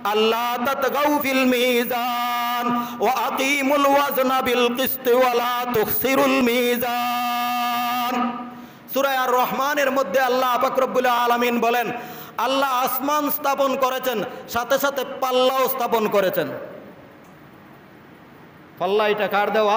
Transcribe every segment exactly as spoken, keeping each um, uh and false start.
আল্লা তাতগাউ ফিল মিজান ওয়া আকিমুল ওয়াজনা বিল কিসতি ওয়া লা তুখসিরুল মিজান। সূরা আর রহমানের মধ্যে আল্লাহ পাক রব্বুল আলামিন বলেন, আল্লাহ আসমান স্থাপন করেছেন, সাথে সাথে পাল্লাও স্থাপন করেছেন। পাল্লা এটা কার দেওয়া?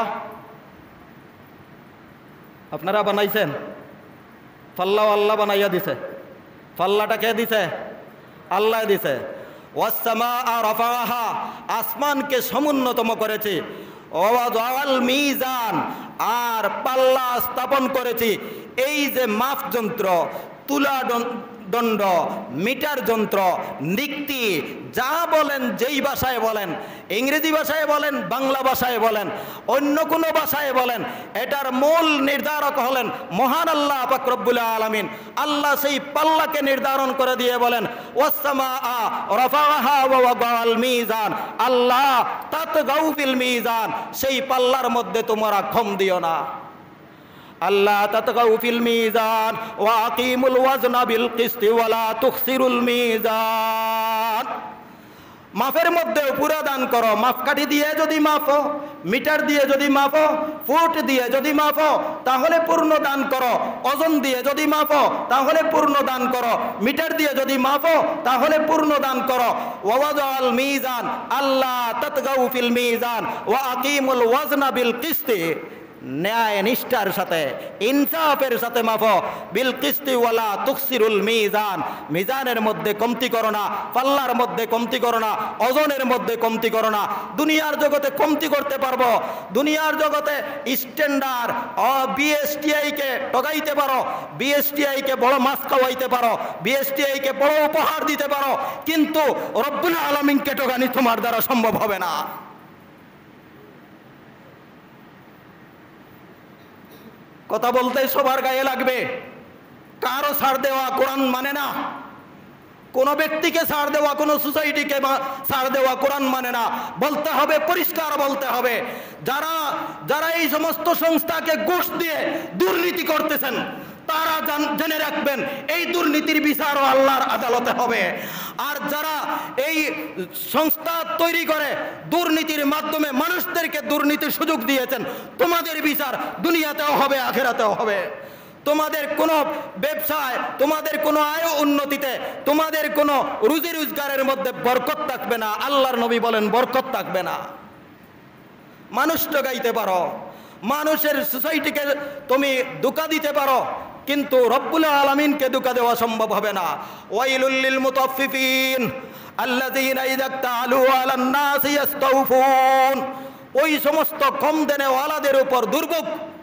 আপনারা বানাইছেন? পাল্লাও আল্লাহ বানাইয়া দিছে। পাল্লাটা কে দিছে? আল্লাহ দিছে। ওয়াসসামাআ রাফাআহা, আসমানকে সমুন্নতম করেছি। ওয়াদাআল মিজান, আর পাল্লা স্থাপন করেছি। এই যে মাপ যন্ত্র, তুলা দণ্ড, মিটার যন্ত্র, নিক্তি, যা বলেন, যেই ভাষায় বলেন, ইংরেজি ভাষায় বলেন, বাংলা ভাষায় বলেন, অন্য কোনো ভাষায় বলেন, এটার মূল নির্ধারক হলেন মহান আল্লাহ পাক রব্বুল আলামিন। আল্লাহ সেই পাল্লাকে নির্ধারণ করে দিয়ে বলেন, ওয়াসসামাআ রাফাআহা ওয়া ওয়াদাআল মিজান, আল্লাহ তাতগাউ ফিল মিজান, সেই পাল্লার মধ্যে তোমরা কম দিও না। আল্লাহ তাতগাউ ফিল মিজান ওয়া আকিমুল ওয়াজনা বিল কিসতি ওয়া লা তুখসিরুল মিজান। মাপের মধ্যে পুরা দান করো। মাপকাঠি দিয়ে যদি মাপো, মিটার দিয়ে যদি মাপো, ফুট দিয়ে যদি মাপো, তাহলে পূর্ণ দান করো। ওজন দিয়ে যদি মাপো, তাহলে পূর্ণ দান করো। মিটার দিয়ে যদি মাপো, তাহলে পূর্ণ দান করো। ওয়াদাআল মিজান, আল্লাহ তাতগাউ ফিল মিজান ওয়া আকিমুল ওয়াজনা বিল কিসতি, ন্যায় নিষ্ঠার সাথে, ইনসাফের সাথে মাফো। বিল কিসতি ওয়ালা তুখসিরুল মিজান, মিজানের মধ্যে কমতি করো না, পাল্লার মধ্যে কমতি করো না, ওজনের মধ্যে কমতি করো না। দুনিয়ার জগতে কমতি করতে পারবো, দুনিয়ার জগতে স্ট্যান্ডার্ড ও বিএসটিআই কে ঠকাইতে পারো, বিএসটিআই কে বড় মাছ খাওয়াইতে পারো, বিএসটিআই কে বড় উপহার দিতে পারো, কিন্তু রব্বুল আলামিনকে ঠকানি তোমার দ্বারা সম্ভব হবে না। কথা বলতে সবার গায়ে লাগবে। কারো ছাড় দেওয়া কোরআন মানে না, কোনো ব্যক্তিকে ছাড় দেওয়া, কোনো সোসাইটিকে ছাড় দেওয়া কোরআন মানে না। বলতে হবে, পরিষ্কার বলতে হবে, যারা যারা এই সমস্ত সংস্থাকে ঘুষ দিয়ে দুর্নীতি করতেছেন, তারা জেনে রাখবেন এই দুর্নীতির বিচারও আল্লাহর আদালতে হবে। আর যারা এই সংস্থা তৈরি করে দুর্নীতির মাধ্যমে মানুষদেরকে দুর্নীতির সুযোগ দিয়েছেন, তোমাদের বিচার দুনিয়াতেও হবে, আখিরাতেও হবে। তোমাদের কোনো ব্যবসায়, তোমাদের কোনো আয় উন্নতিতে, তোমাদের কোনো রুজি রোজগারের মধ্যে বরকত থাকবে না। আল্লাহর নবী বলেন বরকত থাকবে না। মানুষ ঠকাইতে পারো, মানুষের সোসাইটিকে তুমি ধোঁকা দিতে পারো, কিন্তু রব্বুল আলামিনকে ধোঁকা দেওয়া সম্ভব হবে না। ওয়াইলুল লিল মুতাফফিফিন আল্লাযীনা ইযা তাআলু আলান নাসি ইস্তাওফুন, ওই সমস্ত কম দেনেওয়ালাদের উপর দুর্ভোগ